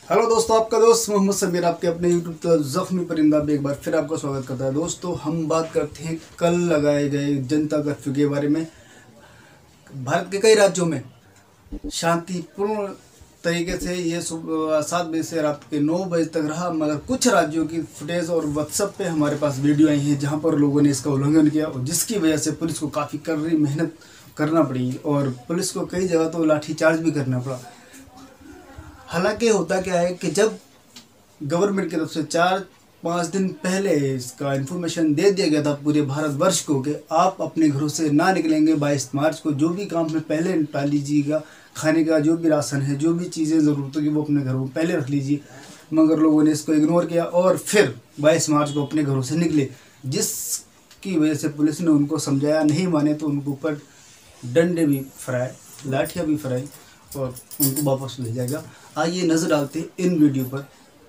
Hello दोस्तों, आपका दोस्त मोहम्मद समीर आपके अपने यूट्यूब जख्मी परिंदा में एक बार फिर आपका स्वागत करता है। दोस्तों, हम बात करते हैं कल लगाए गए जनता कर्फ्यू के बारे में। भारत के कई राज्यों में शांतिपूर्ण तरीके से ये सुबह 7 बजे से रात के 9 बजे तक रहा, मगर कुछ राज्यों की फुटेज और व्हाट्सएप पे हमारे पास वीडियो आई हैं जहां पर लोगों ने इसका उल्लंघन किया और जिसकी वजह से पुलिस को काफ़ी कड़ी मेहनत करना पड़ी और पुलिस को कई जगह तो लाठीचार्ज भी करना पड़ा। हालांकि होता क्या है कि जब गवर्नमेंट की तरफ से 4-5 दिन पहले इसका इन्फॉर्मेशन दे दिया गया था पूरे भारतवर्ष को कि आप अपने घरों से ना निकलेंगे 22 मार्च को, जो भी काम है पहले निपटा लीजिएगा, खाने का जो भी राशन है, जो भी चीज़ें ज़रूरत होगी वो अपने घरों में पहले रख लीजिए। मगर लोगों ने इसको इग्नोर किया और फिर 22 मार्च को अपने घरों से निकले, जिसकी वजह से पुलिस ने उनको समझाया, नहीं माने तो उनके ऊपर डंडे भी फराए, लाठियाँ भी फराई और उनको वापस ले जाएगा। आइए नजर डालते हैं इन वीडियो पर।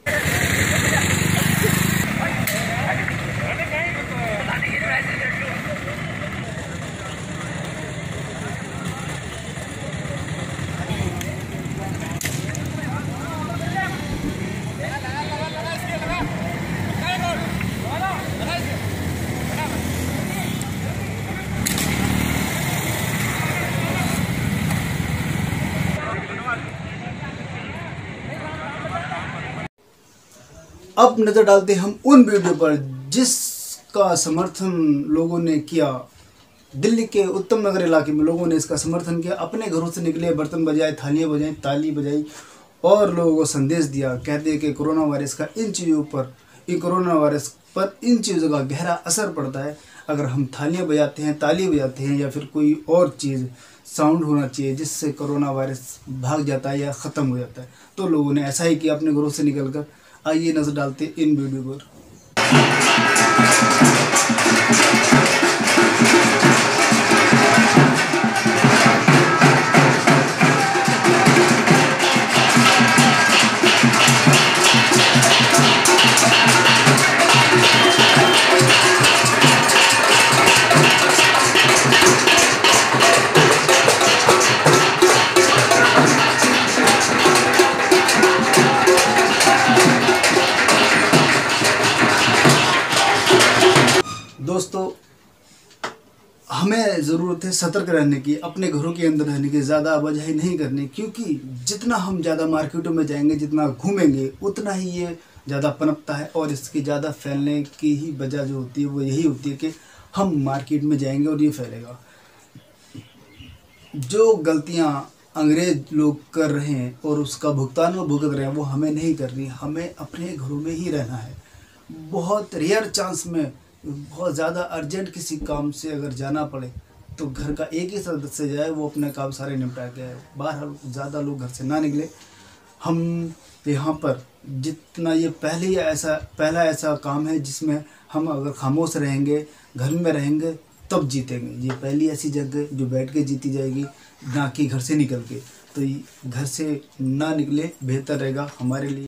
अब नजर डालते हैं हम उन वीडियो पर जिसका समर्थन लोगों ने किया। दिल्ली के उत्तम नगर इलाके में लोगों ने इसका समर्थन किया, अपने घरों से निकले, बर्तन बजाए, थालियां बजाई, ताली बजाई और लोगों को संदेश दिया। कहते हैं कि कोरोना वायरस का इन चीज़ों पर इन चीज़ों का गहरा असर पड़ता है। अगर हम थालियां बजाते हैं, ताली बजाते हैं या फिर कोई और चीज़ साउंड होना चाहिए जिससे कोरोना वायरस भाग जाता है या ख़त्म हो जाता है, तो लोगों ने ऐसा ही किया अपने घरों से निकलकर। आइए नजर डालते इन वीडियो पर। दोस्तों, हमें ज़रूरत है सतर्क रहने की, अपने घरों के अंदर रहने की, ज़्यादा आवाजाही नहीं करनी, क्योंकि जितना हम ज़्यादा मार्केटों में जाएंगे, जितना घूमेंगे, उतना ही ये ज़्यादा पनपता है। और इसकी ज़्यादा फैलने की ही वजह जो होती है वो यही होती है कि हम मार्केट में जाएंगे और ये फैलेगा। जो गलतियाँ अंग्रेज लोग कर रहे हैं और उसका भुगतान वो भुगत रहे हैं, वो हमें नहीं करनी। हमें अपने घरों में ही रहना है। बहुत रेयर चांस में, बहुत ज़्यादा अर्जेंट किसी काम से अगर जाना पड़े तो घर का एक ही सदस्य जाए, वो अपने काम सारे निपटा के आए। बाहर ज़्यादा लोग घर से ना निकले। हम यहाँ पर जितना ये पहला ऐसा काम है जिसमें हम अगर खामोश रहेंगे, घर में रहेंगे, तब जीतेंगे। ये पहली ऐसी जगह जो बैठ के जीती जाएगी, ना कि घर से निकल के। तो घर से ना निकले बेहतर रहेगा हमारे लिए।